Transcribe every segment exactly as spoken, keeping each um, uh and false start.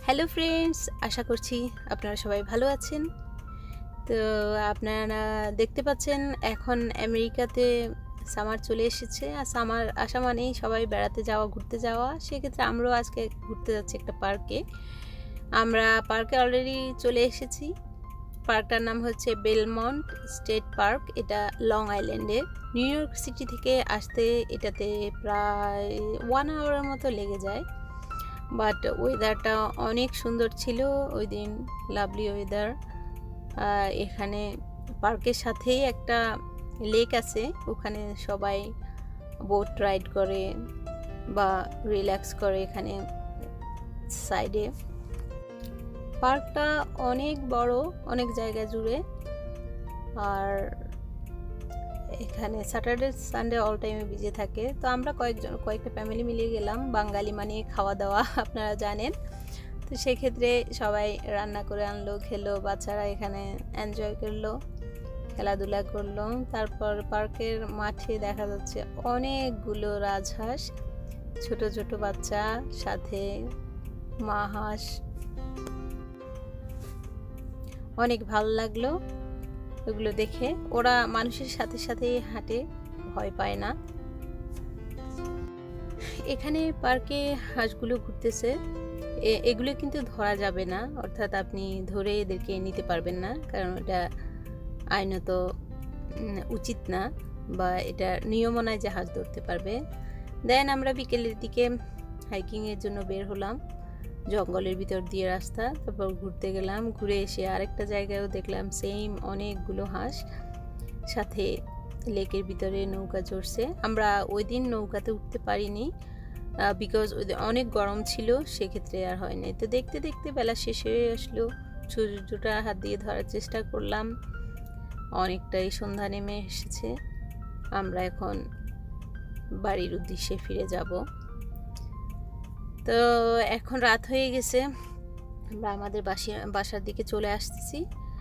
Hello friends, আশা করছি আপনারা সবাই ভালো আছেন। তো আপনারা দেখতে পাচ্ছেন এখন আমেরিকাতে সামার চলে এসেছে, আর সামার আসা মানেই সবাই বেড়াতে যাওয়া, ঘুরতে যাওয়া। সেক্ষেত্রে আমরাও আজকে ঘুরতে যাচ্ছি একটা পার্কে। আমরা পার্কে অলরেডি চলে এসেছি। পার্কটার নাম হচ্ছে বেলমন্ট স্টেট পার্ক। এটা লং আইল্যান্ডে। নিউ ইয়র্ক সিটি থেকে আসতে এটাতে প্রায় ওয়ান আওয়ারের মতো লেগে যায়। বাট ওয়েদারটা অনেক সুন্দর ছিল ওই দিন, লাভলি ওয়েদার। এখানে পার্কের সাথেই একটা লেক আছে, ওখানে সবাই বোট রাইড করে বা রিল্যাক্স করে এখানে সাইডে। পার্কটা অনেক বড়, অনেক জায়গা জুড়ে। আর এখানে স্যাটারডে সানডে অল টাইমে বিজি থাকে। তো আমরা কয়েকজন কয়েকটা ফ্যামিলি মিলে গেলাম। বাঙালি মানে খাওয়া দাওয়া আপনারা জানেন। তো সেক্ষেত্রে সবাই রান্না করে আনলো, খেলো, বাচ্চারা এখানে এনজয় করলো, খেলাধুলা করলো। তারপর পার্কের মাঠে দেখা যাচ্ছে অনেকগুলো রাজহাঁস, ছোট ছোট বাচ্চা, সাথে মা হাঁস। অনেক ভালো লাগলো ওগুলো দেখে। ওরা মানুষের সাথে সাথেই হাঁটে, ভয় পায় না। এখানে পার্কে হাঁসগুলো ঘুরতেছে। এগুলো কিন্তু ধরা যাবে না, অর্থাৎ আপনি ধরে এদেরকে নিতে পারবেন না, কারণ এটা আইনত উচিত না, বা এটা নিয়মও নয় যে হাঁস ধরতে পারবে। দেন আমরা বিকেলের দিকে হাইকিংয়ের জন্য বের হলাম, জঙ্গলের ভিতর দিয়ে রাস্তা। তারপর ঘুরতে গেলাম, ঘুরে এসে আরেকটা জায়গায়ও দেখলাম সেম অনেকগুলো হাঁস, সাথে লেকের ভিতরে নৌকা চড়ছে। আমরা ওই দিন নৌকাতে উঠতে পারিনি, বিকজ অনেক গরম ছিল, সেক্ষেত্রে আর হয়নি। তো দেখতে দেখতে বেলা শেষ হয়ে আসলো। সূর্যটা হাত দিয়ে ধরার চেষ্টা করলাম, অনেকটাই সন্ধ্যা নেমে এসেছে। আমরা এখন বাড়ির উদ্দেশ্যে ফিরে যাব। তো এখন রাত হয়ে গেছে, আমরা আমাদের বাসি বাসার দিকে চলে আসতেছি।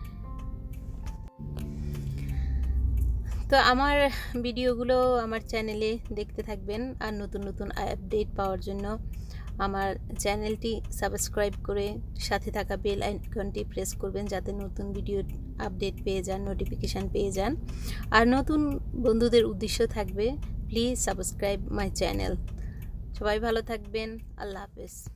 তো আমার ভিডিওগুলো আমার চ্যানেলে দেখতে থাকবেন, আর নতুন নতুন আপডেট পাওয়ার জন্য আমার চ্যানেলটি সাবস্ক্রাইব করে সাথে থাকা বেল আইকনটি প্রেস করবেন, যাতে নতুন ভিডিও আপডেট পেয়ে যান, নোটিফিকেশান পেয়ে যান। আর নতুন বন্ধুদের উদ্দেশ্য থাকবে, প্লিজ সাবস্ক্রাইব মাই চ্যানেল। সবাই ভালো থাকবেন, আল্লাহ হাফেজ।